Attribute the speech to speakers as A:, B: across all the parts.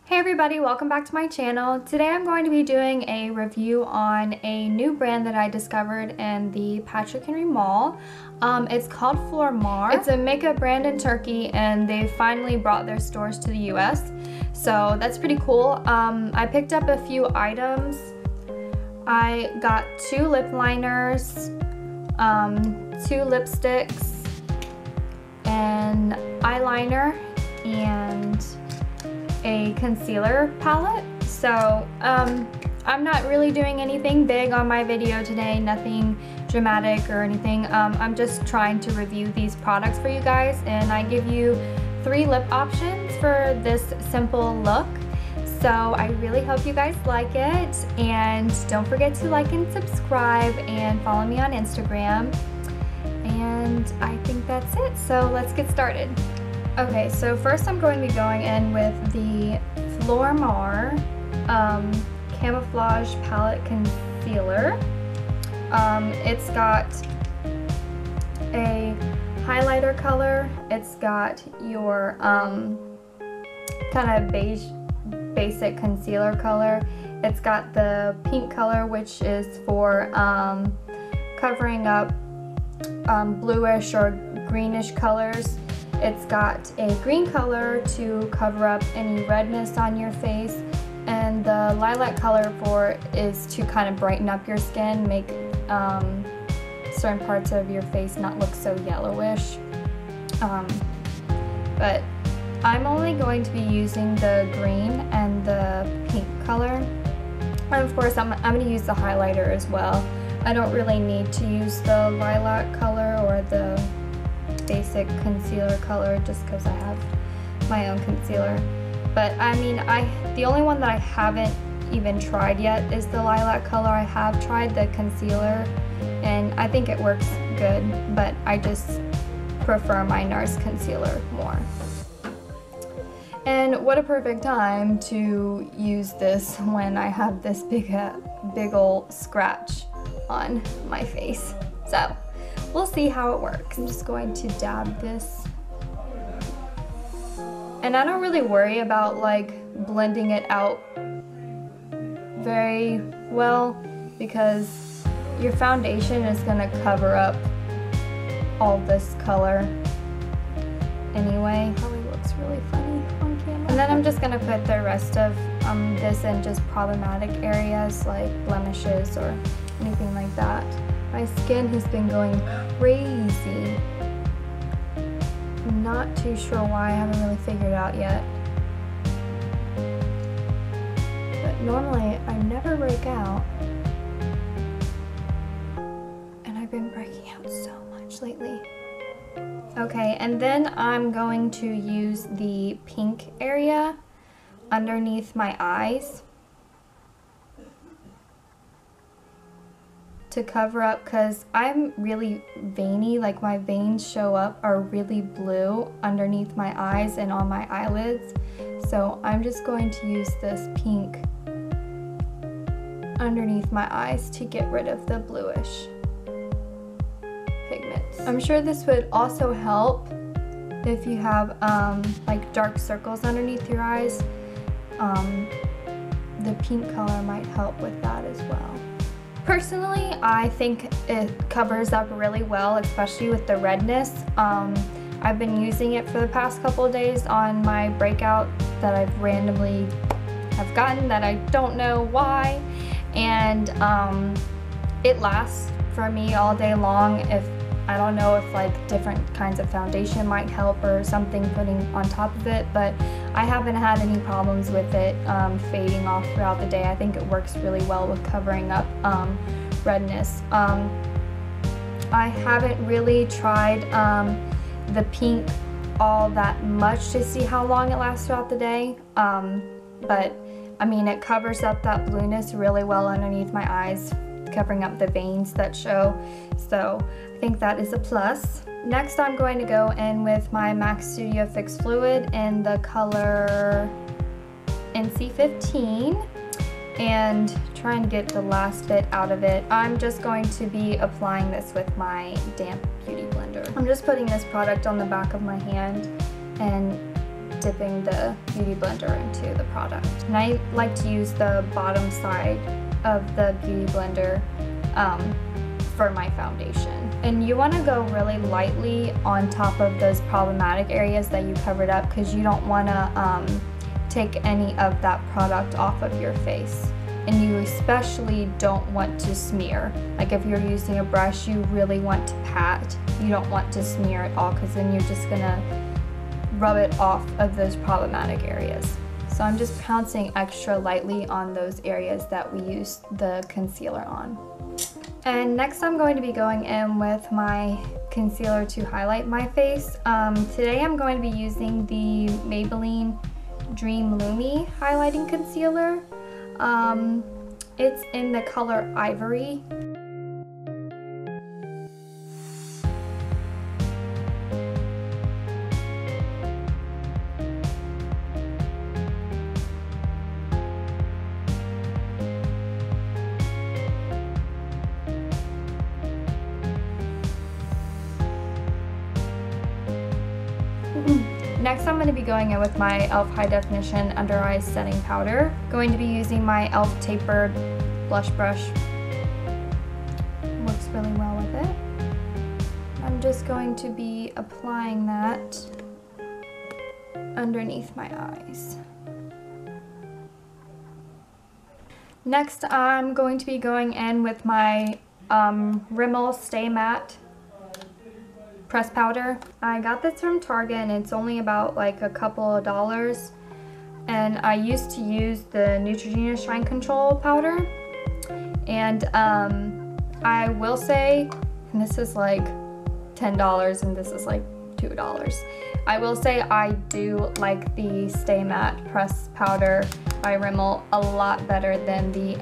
A: Hey everybody, welcome back to my channel. Today I'm going to be doing a review on a new brand that I discovered in the Patrick Henry Mall. It's called Flormar. It's a makeup brand in Turkey and they finally brought their stores to the US. So that's pretty cool. I picked up a few items. I got 2 lip liners, 2 lipsticks, an eyeliner, and a concealer palette. So I'm not really doing anything big on my video today, nothing dramatic or anything. I'm just trying to review these products for you guys, and I give you 3 lip options for this simple look. So I really hope you guys like it, and don't forget to like and subscribe and follow me on Instagram. And I think that's it, so let's get started. Okay, so first I'm going to be going in with the Flormar Camouflage Palette Concealer. It's got a highlighter color. It's got your kind of beige basic concealer color. It's got the pink color, which is for covering up bluish or greenish colors. It's got a green color to cover up any redness on your face, and the lilac color is to kind of brighten up your skin, make certain parts of your face not look so yellowish. But I'm only going to be using the green and the pink color. And of course I'm going to use the highlighter as well. I don't really need to use the lilac color or the basic concealer color just because I have my own concealer. But I mean, the only one that I haven't even tried yet is the lilac color. I have tried the concealer and I think it works good, but I just prefer my NARS concealer more. And what a perfect time to use this when I have this big ol' scratch on my face. So we'll see how it works. I'm just going to dab this. And I don't really worry about like blending it out very well because your foundation is gonna cover up all this color anyway. Probably looks really funny on camera. And then I'm just gonna put the rest of this in just problematic areas like blemishes or anything like that. My skin has been going crazy. I'm not too sure why, I haven't really figured it out yet. But normally I never break out. And I've been breaking out so much lately. Okay, and then I'm going to use the pink area underneath my eyes to cover up, because I'm really veiny, like my veins are really blue underneath my eyes and on my eyelids. So I'm just going to use this pink underneath my eyes to get rid of the bluish pigments. I'm sure this would also help if you have like dark circles underneath your eyes. The pink color might help with that as well. Personally, I think it covers up really well, especially with the redness. I've been using it for the past couple of days on my breakout that I've randomly have gotten that I don't know why, and it lasts for me all day long. I don't know if like different kinds of foundation might help or something putting on top of it, but I haven't had any problems with it fading off throughout the day. I think it works really well with covering up redness. I haven't really tried the pink all that much to see how long it lasts throughout the day, but I mean, it covers up that blueness really well underneath my eyes, covering up the veins that show, so I think that is a plus. Next I'm going to go in with my MAC Studio Fix Fluid in the color NC15 and trying to get the last bit out of it. I'm just going to be applying this with my damp beauty blender. I'm just putting this product on the back of my hand and dipping the Beauty Blender into the product. And I like to use the bottom side of the Beauty Blender for my foundation. And you want to go really lightly on top of those problematic areas that you covered up, because you don't want to take any of that product off of your face. And you especially don't want to smear. Like if you're using a brush, you really want to pat. You don't want to smear at all, because then you're just gonna rub it off of those problematic areas. So I'm just pouncing extra lightly on those areas that we used the concealer on. And next I'm going to be going in with my concealer to highlight my face. Today I'm going to be using the Maybelline Dream Lumi highlighting concealer. It's in the color Ivory. Next I'm going to be going in with my e.l.f. High Definition Under Eye Setting Powder. Going to be using my e.l.f. tapered blush brush. Works really well with it. I'm just going to be applying that underneath my eyes. Next I'm going to be going in with my Rimmel Stay Matte press powder. I got this from Target and it's only about like a couple of dollars, and I used to use the Neutrogena Shine Control powder, and I will say, and this is like $10 and this is like $2, I will say I do like the Stay Matte press powder by Rimmel a lot better than the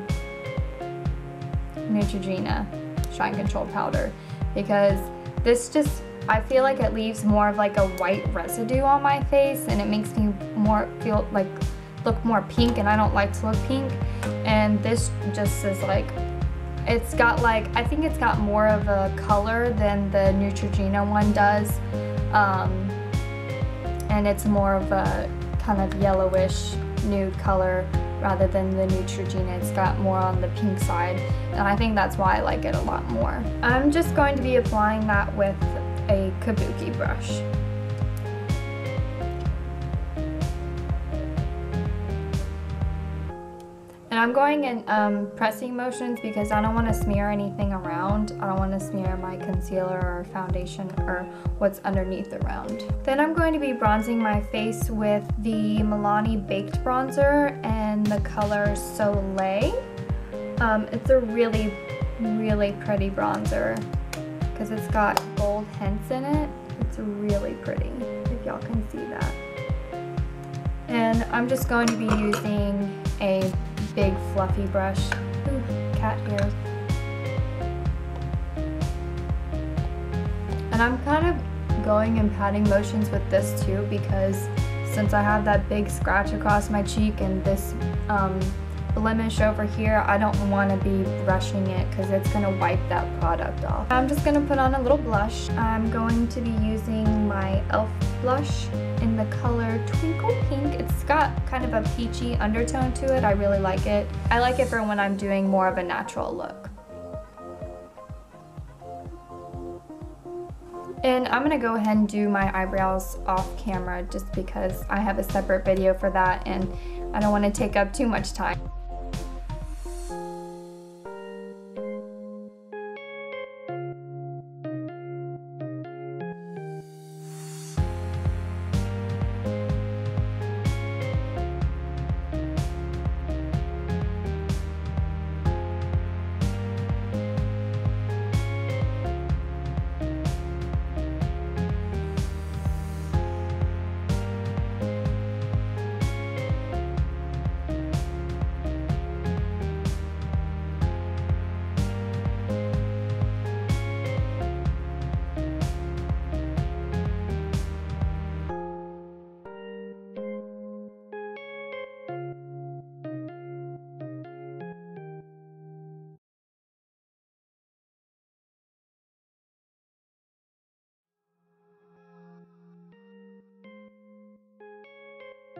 A: Neutrogena Shine Control powder, because this just, I feel like it leaves more of like a white residue on my face, and it makes me look more pink, and I don't like to look pink. And this just is like, it's got like, I think it's got more of a color than the Neutrogena one does. And it's more of a kind of yellowish nude color rather than the Neutrogena. It's got more on the pink side, and I think that's why I like it a lot more. I'm just going to be applying that with a kabuki brush. And I'm going in pressing motions because I don't want to smear anything around. I don't want to smear my concealer or foundation or what's underneath around. Then I'm going to be bronzing my face with the Milani Baked Bronzer and the color Soleil. It's a really, really pretty bronzer because it's got gold hints in it. It's really pretty, if y'all can see that. And I'm just going to be using a big fluffy brush. Ooh, cat ears. And I'm kind of going in patting motions with this too, because since I have that big scratch across my cheek and this blemish over here, I don't want to be brushing it because it's going to wipe that product off. I'm just going to put on a little blush. I'm going to be using my e.l.f. blush in the color Twinkle Pink. It's got kind of a peachy undertone to it. I really like it. I like it for when I'm doing more of a natural look. And I'm going to go ahead and do my eyebrows off camera just because I have a separate video for that and I don't want to take up too much time.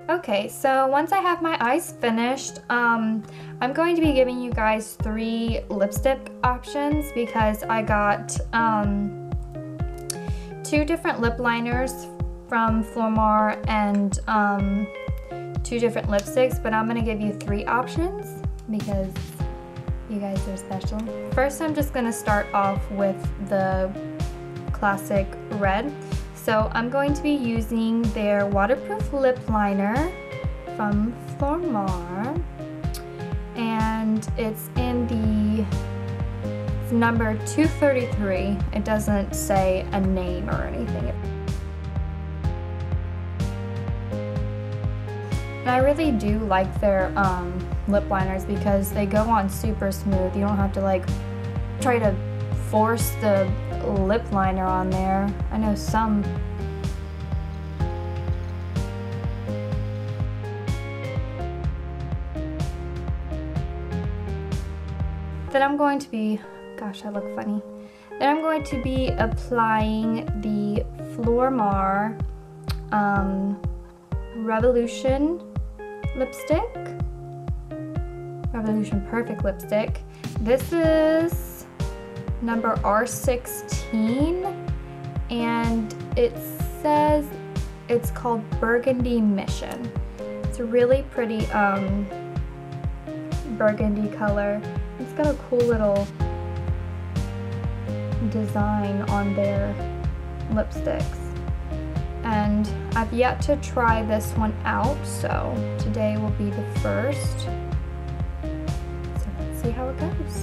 A: Okay, so once I have my eyes finished, I'm going to be giving you guys 3 lipstick options because I got 2 different lip liners from Flormar and 2 different lipsticks, but I'm gonna give you 3 options because you guys are special. First, I'm just gonna start off with the classic red. So I'm going to be using their waterproof lip liner from Flormar, and it's in it's number 233. It doesn't say a name or anything. And I really do like their lip liners because they go on super smooth. You don't have to like try to force the lip liner on there. I know some. Then I'm going to be, gosh, I look funny. Then I'm going to be applying the Flormar Revolution lipstick. Revolution Perfect lipstick. This is number R16, and it says it's called Burgundy Mission. It's a really pretty burgundy color. It's got a cool little design on their lipsticks. And I've yet to try this one out, so today will be the first. So let's see how it goes.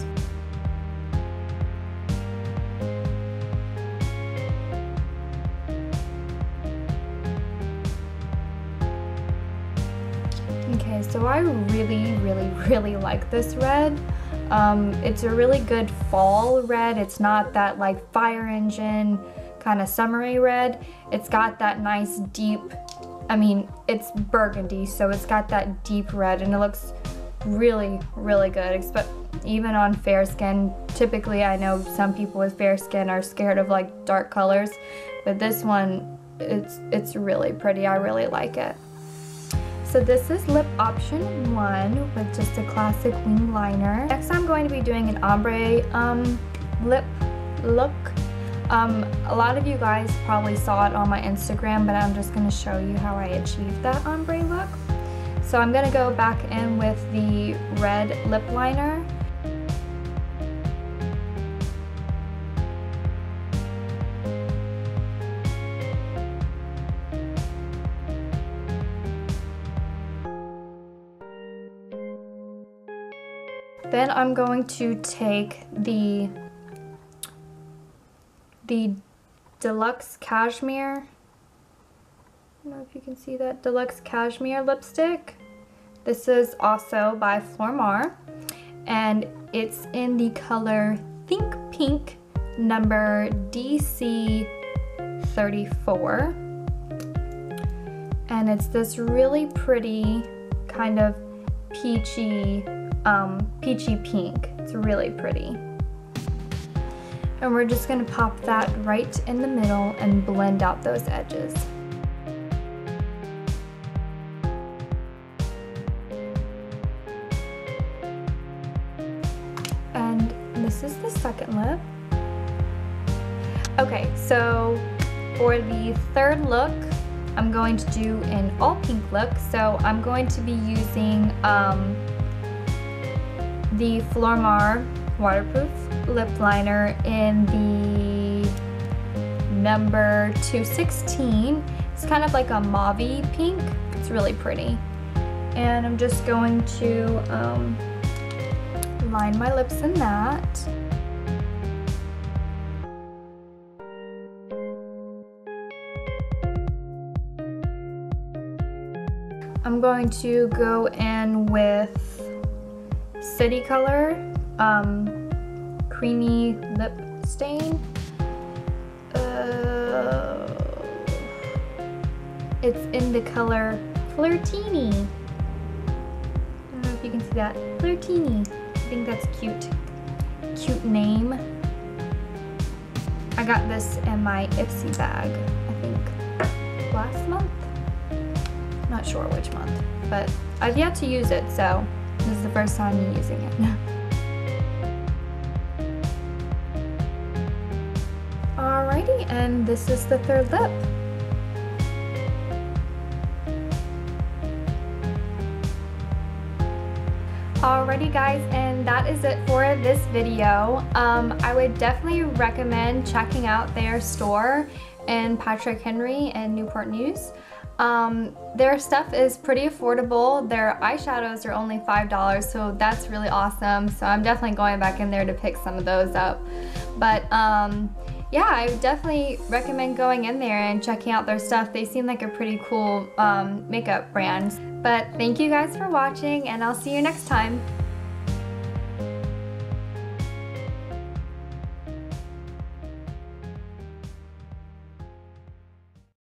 A: Okay, so I really like this red. It's a really good fall red. It's not that like fire engine kind of summery red. It's got that nice deep, I mean, it's burgundy, so it's got that deep red, and it looks really good, even on fair skin. Typically, I know some people with fair skin are scared of like dark colors, but this one, it's really pretty. I really like it. So this is lip option 1 with just a classic wing liner. Next, I'm going to be doing an ombre lip look. A lot of you guys probably saw it on my Instagram, but I'm just going to show you how I achieved that ombre look. So I'm going to go back in with the red lip liner. Then I'm going to take the Deluxe Cashmere, I don't know if you can see that, Deluxe Cashmere lipstick. This is also by Flormar, and it's in the color Think Pink, number DC34. And it's this really pretty kind of peachy pink. It's really pretty. And we're just going to pop that right in the middle and blend out those edges. And this is the second lip. Okay, so for the third look, I'm going to do an all pink look. So I'm going to be using the Flormar Waterproof lip liner in the number 216. It's kind of like a mauve-y pink. It's really pretty. And I'm just going to line my lips in that. I'm going to go in with City Color creamy lip stain. It's in the color Flirtini. I don't know if you can see that. Flirtini. I think that's cute. Cute name. I got this in my Ipsy bag, I think, last month. Not sure which month, but I've yet to use it, so this is the first time me using it. Alrighty, and this is the third lip. Alrighty guys, and that is it for this video. I would definitely recommend checking out their store in Patrick Henry and Newport News. Their stuff is pretty affordable. Their eyeshadows are only $5, so that's really awesome. So I'm definitely going back in there to pick some of those up. But yeah, I would definitely recommend going in there and checking out their stuff. They seem like a pretty cool makeup brand. But thank you guys for watching, and I'll see you next time.